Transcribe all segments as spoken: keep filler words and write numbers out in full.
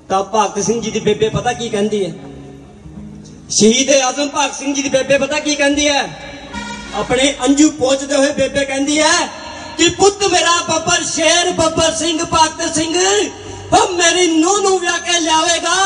ਤਾਂ ਭਗਤ ਸਿੰਘ ਜੀ ਦੀ ਬੇਬੇ ਪਤਾ ਕੀ ਕਹਿੰਦੀ ਹੈ? ਸ਼ਹੀਦ ਆਜ਼ਮ ਭਗਤ ਸਿੰਘ ਜੀ ਦੀ ਬੇਬੇ ਪਤਾ ਕੀ ਕਹਿੰਦੀ ਹੈ? ਆਪਣੇ ਅੰਜੂ ਪੋਚਦੇ ਹੋਏ ਬੇਬੇ ਕਹਿੰਦੀ ਹੈ ਕਿ ਪੁੱਤ ਮੇਰਾ ਬੱਬਰ ਸ਼ੇਰ ਬੱਬਰ ਸਿੰਘ ਭਗਤ ਸਿੰਘ ਉਹ ਮੇਰੀ ਨੂੰਹ ਨੂੰ ਵਿਆਹ ਕੇ ਲਿਆਵੇਗਾ।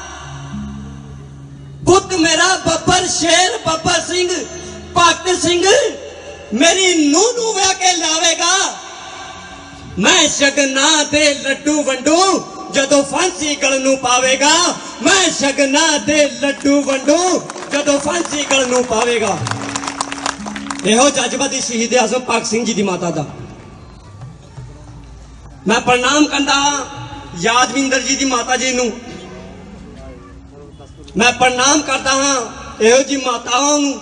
ਪੁੱਤ ਮੇਰਾ ਬੱਬਰ ਸ਼ੇਰ ਬੱਬਰ ਸਿੰਘ ਭਗਤ ਸਿੰਘ मेरी नूह नूं विआह के लावेगा। मैं शगना दे लड्डू वंडू जदों फांसी गल नूं पावेगा। मैं शगना दे लड्डू वंडू जदों फांसी गल नूं पावेगा। इहो जज्बा दी शहीद आज़म भगत सिंह जी दी माता दा मैं प्रणाम करदा हां। यादविंदर जी दी माता जी नूं मैं प्रणाम करदा हां। इहो जी मातावां नूं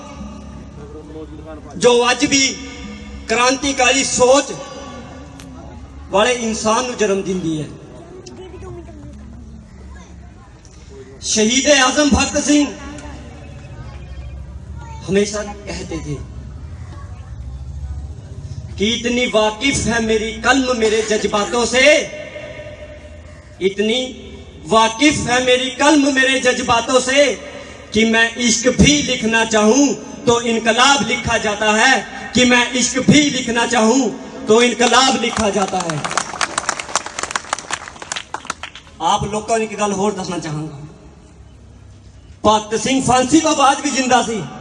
जो अज भी क्रांतिकारी सोच वाले इंसान को जन्म दिंदी है। शहीद आजम भगत सिंह हमेशा कहते थे कि इतनी वाकिफ है मेरी कल्म मेरे जज्बातों से, इतनी वाकिफ है मेरी कल्म मेरे जज्बातों से कि मैं इश्क भी लिखना चाहूं तो इनकलाब लिखा जाता है। कि मैं इश्क भी लिखना चाहूं तो इनकलाब लिखा जाता है। आप लोगों ने एक गल होर दसना चाहूंगा, भगत सिंह फांसी तो बाद भी जिंदा सी।